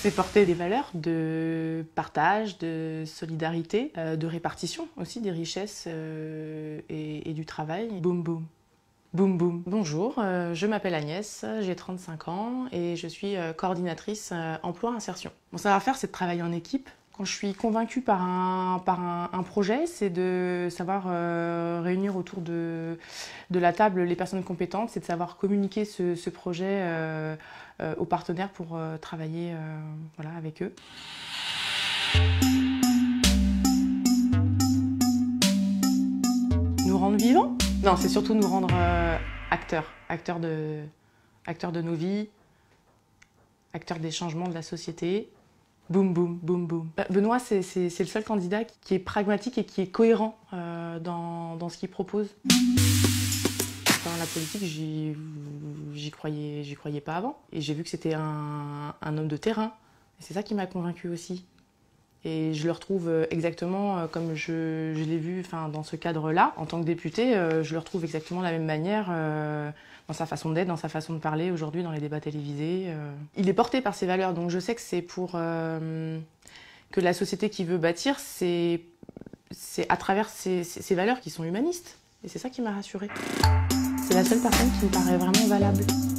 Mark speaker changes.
Speaker 1: C'est porter des valeurs de partage, de solidarité, de répartition aussi des richesses et du travail. Boum boum. Boum boum. Bonjour, je m'appelle Agnès, j'ai 35 ans et je suis coordinatrice emploi-insertion. Mon savoir-faire, c'est de travailler en équipe. Quand je suis convaincue par un projet, c'est de savoir réunir autour de la table les personnes compétentes, c'est de savoir communiquer ce projet aux partenaires pour travailler voilà, avec eux. Nous rendre vivants? Non, c'est surtout nous rendre acteurs de nos vies, acteurs des changements de la société. Boum, boum, boum, boum. Benoît, c'est le seul candidat qui est pragmatique et qui est cohérent dans ce qu'il propose. Dans la politique, j'y croyais pas avant. Et j'ai vu que c'était un homme de terrain. Et c'est ça qui m'a convaincue aussi. Et je le retrouve exactement comme je l'ai vu dans ce cadre-là. En tant que député, je le retrouve exactement de la même manière dans sa façon d'être, dans sa façon de parler aujourd'hui dans les débats télévisés. Il est porté par ses valeurs, donc je sais que c'est pour que la société qu'il veut bâtir, c'est à travers ces valeurs qui sont humanistes. Et c'est ça qui m'a rassurée. C'est la seule personne qui me paraît vraiment valable.